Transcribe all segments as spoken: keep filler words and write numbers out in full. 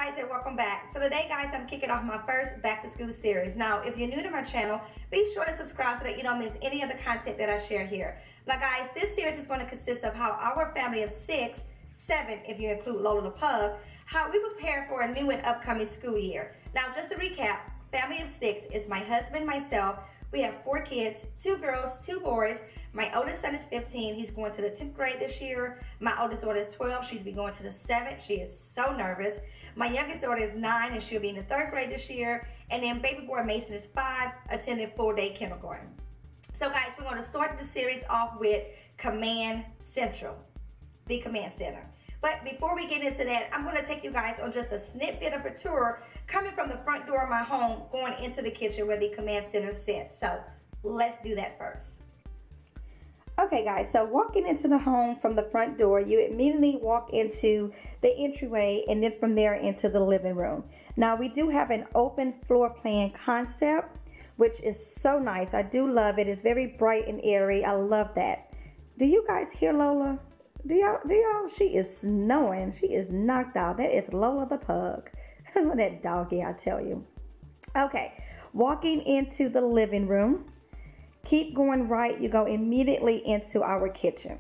guys, and welcome back. So today guys, I'm kicking off my first back to school series. Now if you're new to my channel, be sure to subscribe so that you don't miss any of the content that I share here. Now guys, this series is going to consist of how our family of six, seven if you include Lola the Pug, how we prepare for a new and upcoming school year. Now just to recap, family of six is my husband, myself. We have four kids, two girls, two boys. My oldest son is fifteen. He's going to the tenth grade this year. My oldest daughter is twelve. She's been going to the seventh. She is so nervous. My youngest daughter is nine, and she'll be in the third grade this year. And then baby boy Mason is five, attending full day kindergarten. So guys, we're going to start the series off with Command Central, the Command Center. But before we get into that, I'm going to take you guys on just a snippet of a tour coming from the front door of my home, going into the kitchen where the Command Center sits. So let's do that first. Okay guys, so walking into the home from the front door, you immediately walk into the entryway and then from there into the living room. Now we do have an open floor plan concept, which is so nice. I do love it. It's very bright and airy. I love that. Do you guys hear Lola? Do y'all, do y'all, she is snowing. She is knocked out. That is Lola the Pug. That doggy, I tell you. Okay, walking into the living room. Keep going right, you go immediately into our kitchen.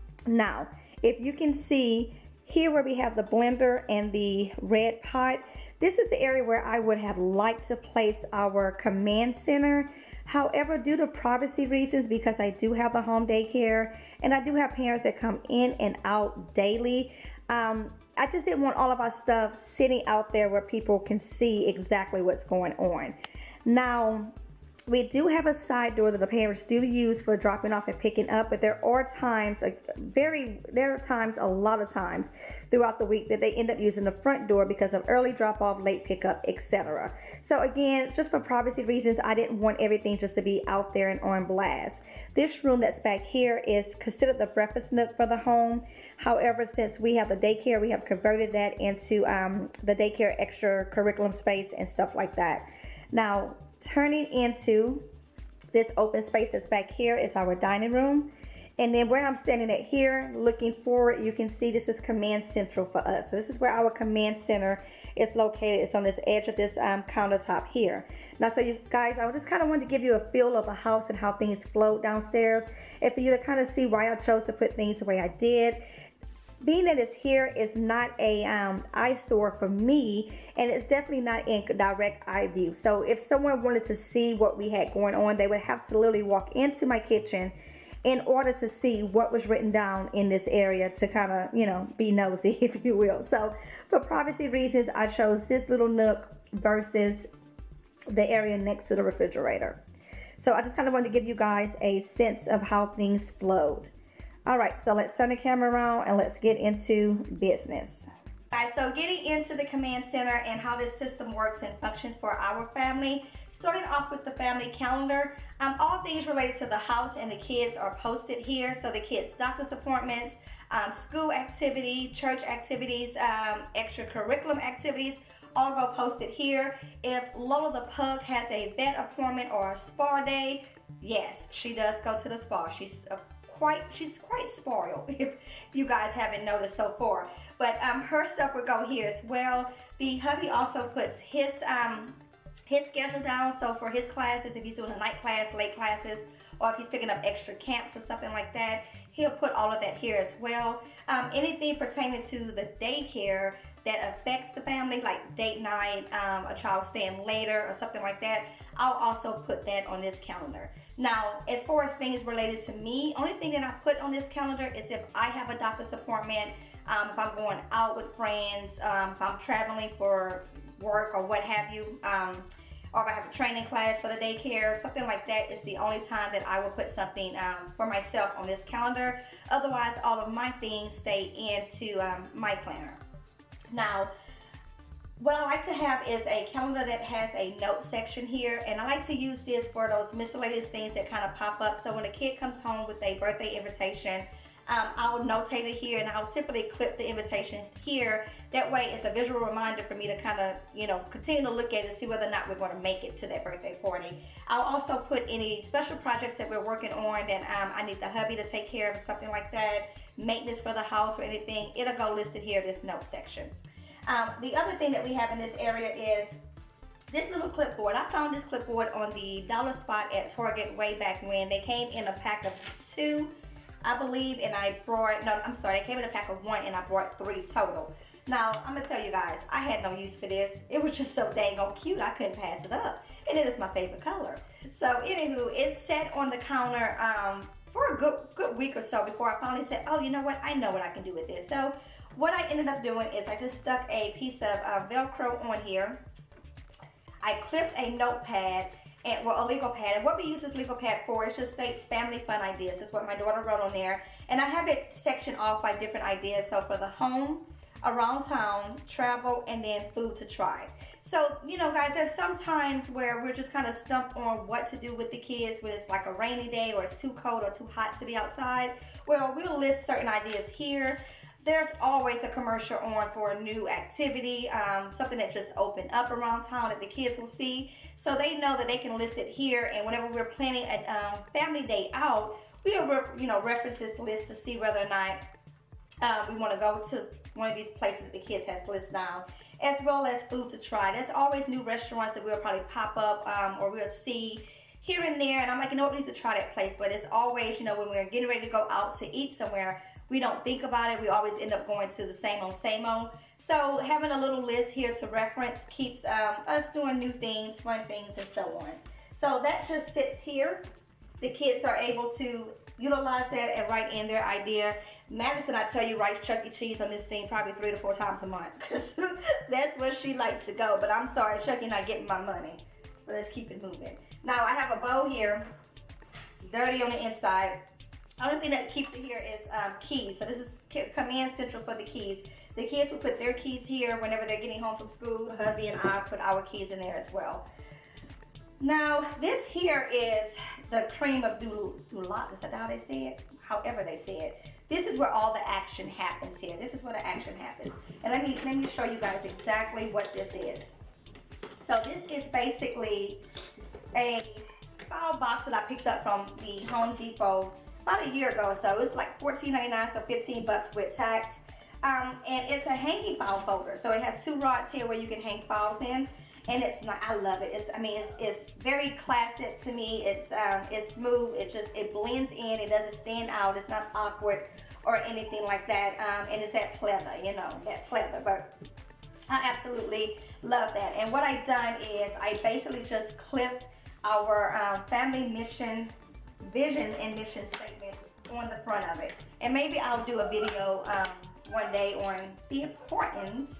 Now, if you can see here where we have the blender and the red pot, this is the area where I would have liked to place our command center. However, due to privacy reasons, because I do have the home daycare and I do have parents that come in and out daily, um, I just didn't want all of our stuff sitting out there where people can see exactly what's going on. Now, we do have a side door that the parents do use for dropping off and picking up, but there are times, like very, there are times, a lot of times throughout the week that they end up using the front door because of early drop off, late pickup, et cetera. So again, just for privacy reasons, I didn't want everything just to be out there and on blast. This room that's back here is considered the breakfast nook for the home. However, since we have the daycare, we have converted that into um, the daycare extra curriculum space and stuff like that. Now, turning into this open space that's back here is our dining room. And then where I'm standing at here, looking forward, you can see this is Command Central for us. So this is where our command center is located. It's on this edge of this um, countertop here. Now, so you guys, I just kind of wanted to give you a feel of the house and how things float downstairs. And for you to kind of see why I chose to put things the way I did. Being that it's here is not a um, eyesore for me, and it's definitely not in direct eye view. So if someone wanted to see what we had going on, they would have to literally walk into my kitchen in order to see what was written down in this area to kind of, you know, be nosy, if you will. So for privacy reasons, I chose this little nook versus the area next to the refrigerator. So I just kind of wanted to give you guys a sense of how things flowed. All right, so let's turn the camera around and let's get into business. All right, so getting into the command center and how this system works and functions for our family. Starting off with the family calendar, um, all things related to the house and the kids are posted here. So the kids' doctor's appointments, um, school activity, church activities, um, extracurriculum activities, all go posted here. If Lola the Pug has a vet appointment or a spa day, yes, she does go to the spa. She's a Quite, she's quite spoiled, if you guys haven't noticed so far. But um, her stuff would go here as well. The hubby also puts his um, his schedule down. So for his classes, if he's doing a night class, late classes, or if he's picking up extra camps or something like that, he'll put all of that here as well. Um, anything pertaining to the daycare that affects the family, like date night, um, a child staying later or something like that, I'll also put that on this calendar. Now, as far as things related to me, only thing that I put on this calendar is if I have a doctor's appointment, um, if I'm going out with friends, um, if I'm traveling for work or what have you, um, or if I have a training class for the daycare, something like that is the only time that I will put something um, for myself on this calendar. Otherwise, all of my things stay into um, my planner. Now, what I like to have is a calendar that has a note section here, and I like to use this for those miscellaneous things that kind of pop up. So when a kid comes home with a birthday invitation, um, I'll notate it here, and I'll typically clip the invitation here. That way it's a visual reminder for me to kind of, you know, continue to look at it and see whether or not we're going to make it to that birthday party. I'll also put any special projects that we're working on that um, I need the hubby to take care of, something like that, maintenance for the house or anything. It'll go listed here in this note section. Um, the other thing that we have in this area is this little clipboard. I found this clipboard on the dollar spot at Target way back when. They came in a pack of two, I believe, and I brought, no, I'm sorry, they came in a pack of one and I brought three total. Now, I'm gonna tell you guys, I had no use for this. It was just so dang on cute, I couldn't pass it up. And it is my favorite color. So, anywho, it sat on the counter um, for a good, good week or so before I finally said, oh, you know what, I know what I can do with this. So, what I ended up doing is I just stuck a piece of uh, Velcro on here. I clipped a notepad, and well, a legal pad. And what we use this legal pad for, it just states family fun ideas. Is what my daughter wrote on there. And I have it sectioned off by different ideas. So for the home, around town, travel, and then food to try. So, you know, guys, there's some times where we're just kind of stumped on what to do with the kids when it's like a rainy day or it's too cold or too hot to be outside. Well, we'll list certain ideas here. There's always a commercial on for a new activity, um, something that just opened up around town that the kids will see. So they know that they can list it here, and whenever we're planning a um, family day out, we'll, you know, reference this list to see whether or not uh, we want to go to one of these places that the kids has listed down, as well as food to try. There's always new restaurants that we'll probably pop up um, or we'll see here and there, and I'm like, you know what, we need to try that place. But it's always, you know, when we're getting ready to go out to eat somewhere, we don't think about it. We always end up going to the same old, same old. So having a little list here to reference keeps um, us doing new things, fun things, and so on. So that just sits here. The kids are able to utilize that and write in their idea. Madison, I tell you, writes Chuck E. Cheese on this thing probably three to four times a month, because that's where she likes to go. But I'm sorry, Chuck, you're not getting my money. But let's keep it moving. Now I have a bow here, dirty on the inside. Only thing that keeps it here is um, keys. So this is command central for the keys. The kids will put their keys here whenever they're getting home from school. Hubby and I put our keys in there as well. Now this here is the cream of duluth. Is that how they say it? However they say it. This is where all the action happens here. This is where the action happens. And let me let me show you guys exactly what this is. So this is basically a file box that I picked up from the Home Depot about a year ago or so. It's like fourteen ninety-nine, so fifteen bucks with tax. Um, and it's a hanging file folder. So it has two rods here where you can hang files in. And it's not, I love it. It's, I mean, it's, it's very classic to me. It's, um, it's smooth. It just, it blends in. It doesn't stand out. It's not awkward or anything like that. Um, and it's that pleather, you know, that pleather. But I absolutely love that. And what I've done is I basically just clipped our um, family mission, vision and mission statement on the front of it. And maybe I'll do a video um, one day on the importance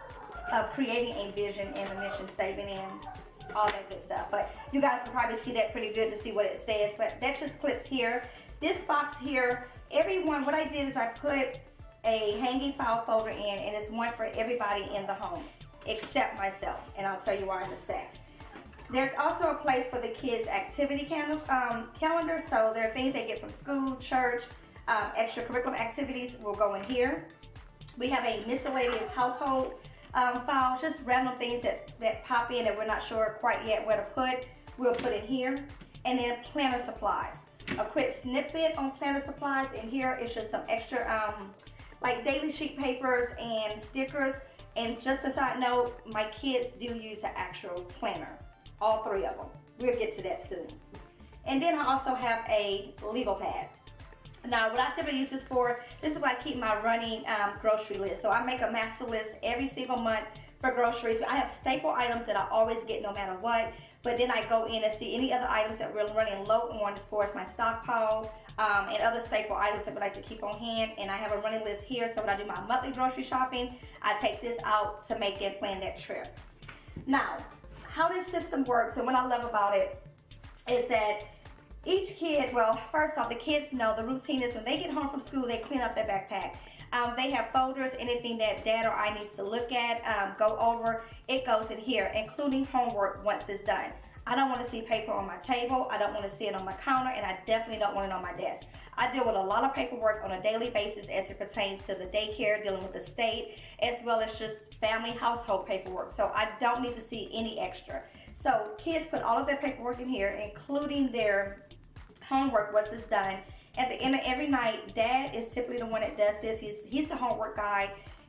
of creating a vision and a mission statement and all that good stuff. But you guys can probably see that pretty good to see what it says. But that just clips here. This box here, everyone, what I did is I put a hanging file folder in, and it's one for everybody in the home except myself. And I'll tell you why in a sec. There's also a place for the kids' activity cal um, calendar. So there are things they get from school, church, um, extracurricular activities will go in here. We have a miscellaneous household um, file, just random things that, that pop in that we're not sure quite yet where to put. We'll put in here. And then planner supplies. A quick snippet on planner supplies. In here it's just some extra um, like daily sheet papers and stickers. And just a side note, my kids do use an actual planner. All three of them. We'll get to that soon. And then I also have a legal pad. Now, what I typically use this for, this is why I keep my running um, grocery list. So I make a master list every single month for groceries. I have staple items that I always get no matter what. But then I go in and see any other items that we're running low on as far as my stockpile um, and other staple items that we like to keep on hand. And I have a running list here. So when I do my monthly grocery shopping, I take this out to make and plan that trip. Now, how this system works and what I love about it is that each kid, well, first off, the kids know the routine is when they get home from school, they clean up their backpack. Um, they have folders, anything that dad or I needs to look at, um, go over, it goes in here, including homework once it's done. I don't want to see paper on my table. I don't want to see it on my counter, and I definitely don't want it on my desk. I deal with a lot of paperwork on a daily basis as it pertains to the daycare, dealing with the state, as well as just family household paperwork. So I don't need to see any extra. So kids put all of their paperwork in here, including their homework once it's done. At the end of every night, dad is typically the one that does this. He's, he's the homework guy.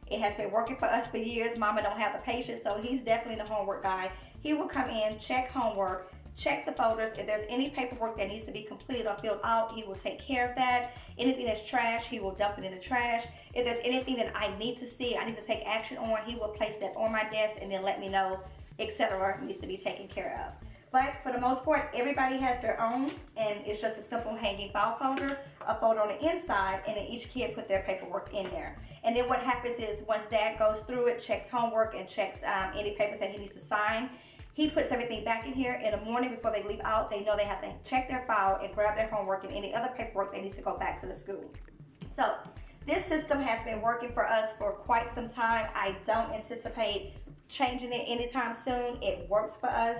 It has been working for us for years. Mama don't have the patience, so he's definitely the homework guy. He will come in, check homework, check the folders. If there's any paperwork that needs to be completed or filled out, he will take care of that. Anything that's trash, he will dump it in the trash. If there's anything that I need to see, I need to take action on, he will place that on my desk and then let me know, et cetera, needs to be taken care of. But for the most part, everybody has their own, and it's just a simple hanging file folder, a folder on the inside, and then each kid put their paperwork in there. And then what happens is once Dad goes through it, checks homework and checks um, any papers that he needs to sign, he puts everything back in here. In the morning before they leave out, they know they have to check their file and grab their homework and any other paperwork that needs to go back to the school. So this system has been working for us for quite some time. I don't anticipate changing it anytime soon. It works for us.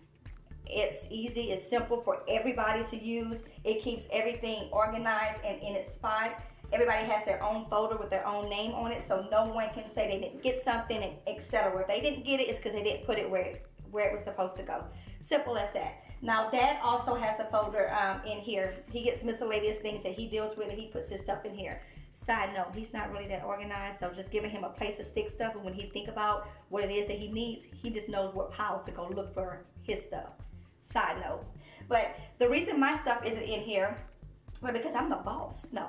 It's easy, it's simple for everybody to use. It keeps everything organized and in its spot. Everybody has their own folder with their own name on it, so no one can say they didn't get something, et cetera. If they didn't get it, it's because they didn't put it where it, where it was supposed to go. Simple as that. Now, Dad also has a folder um, in here. He gets miscellaneous things that he deals with, and he puts his stuff in here. Side note, he's not really that organized, so just giving him a place to stick stuff, and when he think about what it is that he needs, he just knows what piles to go look for his stuff. Side note. But the reason my stuff isn't in here, well, because I'm the boss. No.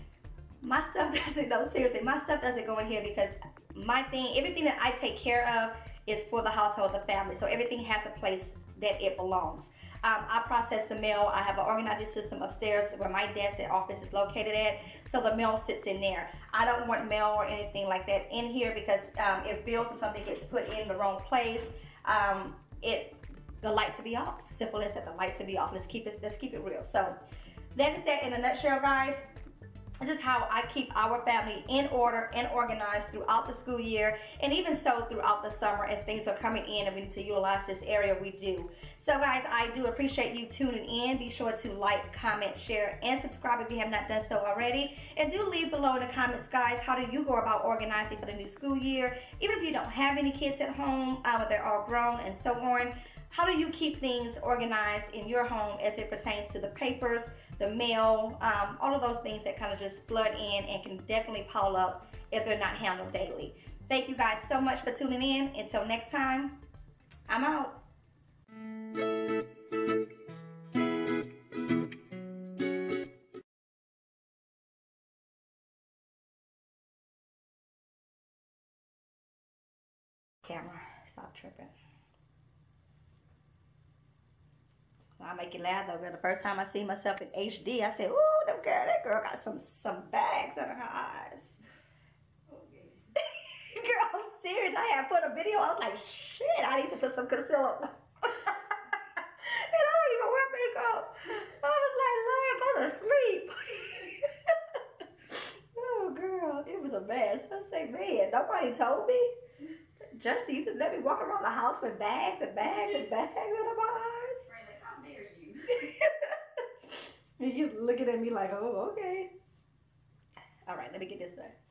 My stuff doesn't, no, seriously, my stuff doesn't go in here because my thing, everything that I take care of is for the household, the family. So everything has a place that it belongs. Um, I process the mail. I have an organizing system upstairs where my desk and office is located at. So the mail sits in there. I don't want mail or anything like that in here because um, if bills or something gets put in the wrong place, um, it the lights will be off. Simple as that, the lights will be off. Let's keep it, let's keep it real. So that is that in a nutshell, guys. This is how I keep our family in order and organized throughout the school year, and even so throughout the summer as things are coming in and we need to utilize this area, we do. So guys, I do appreciate you tuning in. Be sure to like, comment, share, and subscribe if you have not done so already. And do leave below in the comments, guys, how do you go about organizing for the new school year? Even if you don't have any kids at home, um, they're all grown and so on. How do you keep things organized in your home as it pertains to the papers, the mail, um, all of those things that kind of just flood in and can definitely pile up if they're not handled daily. Thank you guys so much for tuning in. Until next time, I'm out. Camera, stop tripping. I make you laugh though, girl. The first time I see myself in H D, I said, ooh, them girl, that girl got some some bags under her eyes. Okay. Girl, I'm serious. I had put a video, I was like, shit, I need to put some concealer on. And I don't even wear makeup. I was like, Lord, go to sleep. Oh, girl, it was a mess. I say, man, nobody told me. Justin, you just let me walk around the house with bags and bags and bags under my eyes. How dare you? And you're looking at me like, oh, okay. All right, let me get this done.